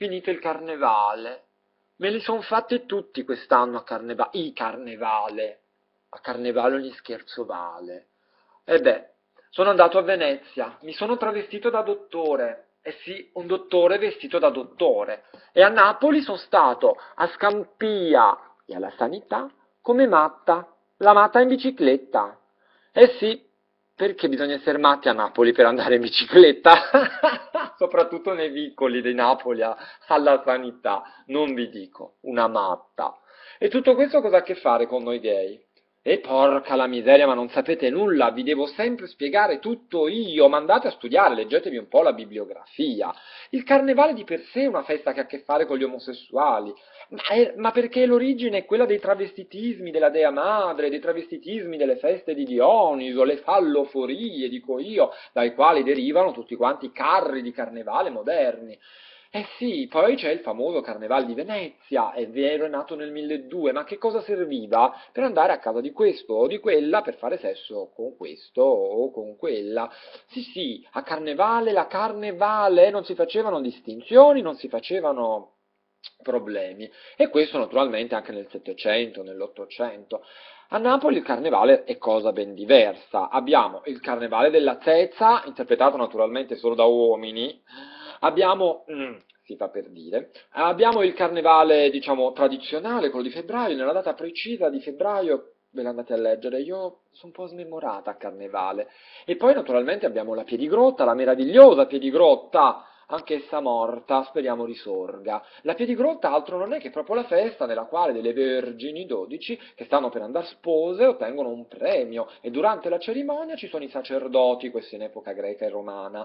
finito il carnevale. Me li son fatti tutti quest'anno a carnevale. I carnevale. A carnevale ogni scherzo vale. E beh, sono andato a Venezia, mi sono travestito da dottore. Eh sì, un dottore vestito da dottore. E a Napoli sono stato a Scampia e alla Sanità come matta, la matta in bicicletta. Eh sì, perché bisogna essere matti a Napoli per andare in bicicletta? Soprattutto nei vicoli di Napoli alla Sanità, non vi dico, una matta. E tutto questo cosa ha a che fare con noi gay? E porca la miseria, ma non sapete nulla, vi devo sempre spiegare tutto io, ma andate a studiare, leggetevi un po' la bibliografia. Il carnevale di per sé è una festa che ha a che fare con gli omosessuali, ma perché l'origine è quella dei travestitismi della Dea Madre, dei travestitismi delle feste di Dioniso, le falloforie, dico io, dai quali derivano tutti quanti i carri di carnevale moderni. Eh sì, poi c'è il famoso Carnevale di Venezia, è vero, è nato nel 1200, ma che cosa serviva? Per andare a casa di questo o di quella per fare sesso con questo o con quella. Sì, sì, a Carnevale la carne vale, non si facevano distinzioni, non si facevano problemi. E questo naturalmente anche nel Settecento, nell'Ottocento. A Napoli il carnevale è cosa ben diversa. Abbiamo il carnevale della zezza, interpretato naturalmente solo da uomini. Abbiamo, si fa per dire, abbiamo il carnevale, diciamo, tradizionale, quello di febbraio, nella data precisa di febbraio, ve l'andate a leggere, io sono un po' smemorata a carnevale. E poi naturalmente abbiamo la Piedigrotta, la meravigliosa Piedigrotta, anch'essa morta, speriamo risorga. La Piedigrotta altro non è che proprio la festa nella quale delle vergini 12 che stanno per andare spose ottengono un premio e durante la cerimonia ci sono i sacerdoti, questo in epoca greca e romana,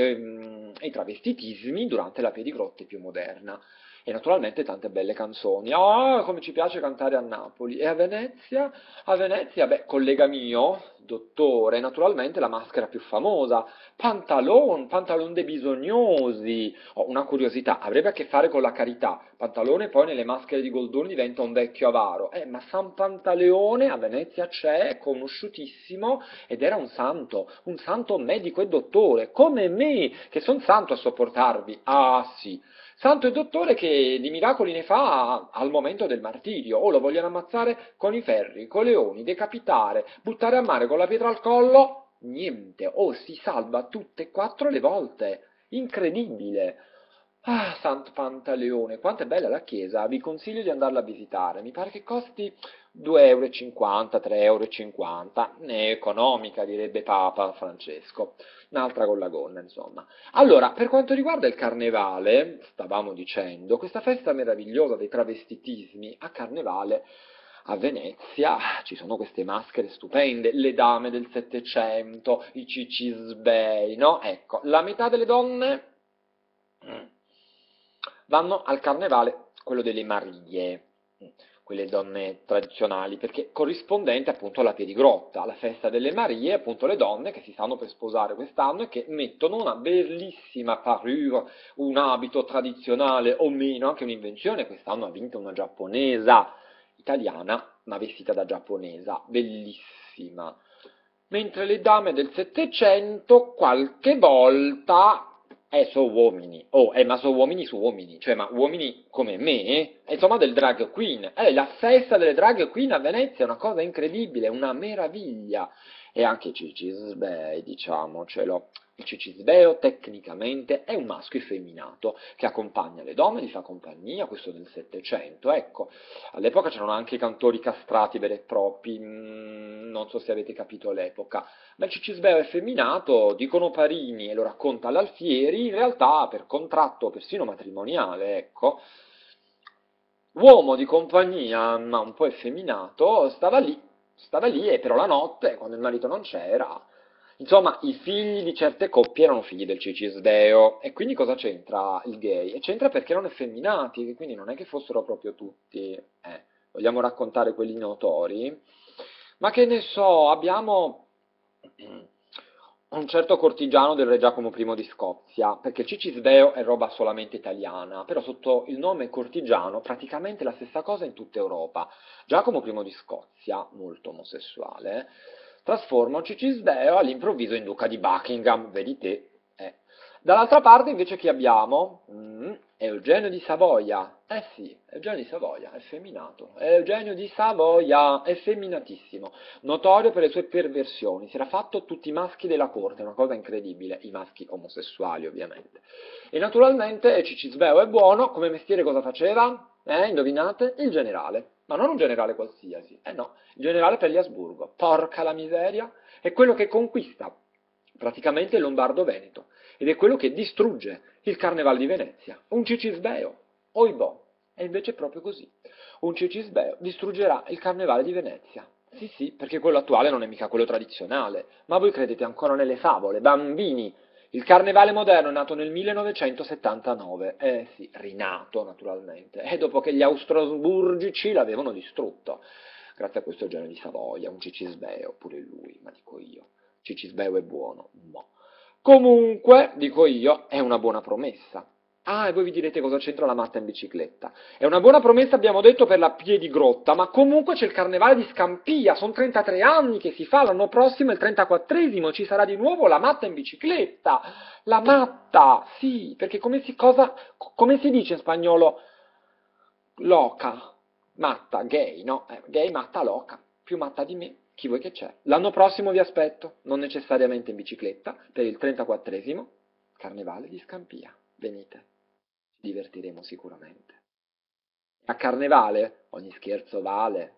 e i travestitismi durante la Piedigrotta più moderna. E naturalmente tante belle canzoni. Ah, come ci piace cantare a Napoli. E a Venezia? A Venezia, beh, collega mio, dottore, naturalmente la maschera più famosa, Pantalon dei bisognosi. Oh, una curiosità, avrebbe a che fare con la carità. Pantalone poi nelle maschere di Goldoni diventa un vecchio avaro. Ma San Pantaleone a Venezia c'è, è conosciutissimo, ed era un santo medico e dottore, come me, che son santo a sopportarvi. Ah sì, santo e dottore che di miracoli ne fa al momento del martirio. O lo vogliono ammazzare con i ferri, con i leoni, decapitare, buttare a mare con la pietra al collo. Niente, oh, si salva tutte e quattro le volte. Incredibile. Ah, Santo Pantaleone, quanto è bella la chiesa, vi consiglio di andarla a visitare. Mi pare che costi 2,50 euro, 3,50 euro, è economica, direbbe Papa Francesco. Un'altra con la gonna, insomma. Allora, per quanto riguarda il carnevale, stavamo dicendo, questa festa meravigliosa dei travestitismi a carnevale a Venezia ci sono queste maschere stupende, le dame del Settecento, i cicisbei, no? Ecco, la metà delle donne vanno al carnevale, quello delle Marie, quelle donne tradizionali, perché corrispondente appunto alla Piedigrotta, alla festa delle Marie, appunto le donne che si stanno per sposare quest'anno e che mettono una bellissima parure, un abito tradizionale o meno, anche un'invenzione, quest'anno ha vinto una giapponesa, italiana, ma vestita da giapponesa, bellissima. Mentre le dame del Settecento qualche volta sono uomini, ma sono uomini su uomini, cioè, ma uomini come me, insomma, del drag queen. La festa delle drag queen a Venezia è una cosa incredibile, una meraviglia. E anche Cicisbei, diciamocelo. Il Cicisbeo tecnicamente è un maschio effeminato che accompagna le donne, gli fa compagnia, questo del Settecento, ecco. All'epoca c'erano anche i cantori castrati veri e propri, non so se avete capito l'epoca. Ma il Cicisbeo effeminato, dicono Parini e lo racconta l'Alfieri, in realtà per contratto persino matrimoniale, ecco, uomo di compagnia, ma un po' effeminato, stava lì e però la notte, quando il marito non c'era, insomma, i figli di certe coppie erano figli del Cicisbeo. E quindi cosa c'entra il gay? E c'entra perché erano effeminati, quindi non è che fossero proprio tutti, vogliamo raccontare quelli notori? Ma che ne so, abbiamo un certo cortigiano del re Giacomo I di Scozia, perché il Cicisbeo è roba solamente italiana, però sotto il nome cortigiano praticamente la stessa cosa in tutta Europa. Giacomo I di Scozia, molto omosessuale, trasforma un Cicisbeo all'improvviso in duca di Buckingham, vedi te. Dall'altra parte invece chi abbiamo? Eugenio di Savoia. Eh sì, Eugenio di Savoia, è femminato. Eugenio di Savoia, è femminatissimo. Notorio per le sue perversioni. Si era fatto tutti i maschi della corte, una cosa incredibile. I maschi omosessuali, ovviamente. E naturalmente Cicisbeo è buono, come mestiere cosa faceva? Indovinate? Il generale. Ma non un generale qualsiasi, no, il generale per gli Asburgo. Porca la miseria! È quello che conquista praticamente il Lombardo-Veneto ed è quello che distrugge il Carnevale di Venezia. Un Cicisbeo, oibò, è invece proprio così. Un Cicisbeo distruggerà il Carnevale di Venezia. Sì, sì, perché quello attuale non è mica quello tradizionale. Ma voi credete ancora nelle favole, bambini? Il Carnevale moderno è nato nel 1979, sì, rinato naturalmente, e dopo che gli Austrasburgici l'avevano distrutto. Grazie a questo Eugenio di Savoia, un Cicisbeo, pure lui, ma dico io. Cicisbeo è buono, mo. Comunque, dico io, è una buona promessa. Ah, e voi vi direte cosa c'entra la matta in bicicletta. È una buona promessa, abbiamo detto, per la Piedigrotta, ma comunque c'è il Carnevale di Scampia, sono 33 anni che si fa, l'anno prossimo è il 34esimo, ci sarà di nuovo la matta in bicicletta. La matta, sì, perché come si dice in spagnolo? Loca, matta, gay, no? Gay, matta, loca. Più matta di me, chi vuoi che c'è? L'anno prossimo vi aspetto, non necessariamente in bicicletta, per il 34esimo Carnevale di Scampia. Venite, ci divertiremo sicuramente. A Carnevale ogni scherzo vale.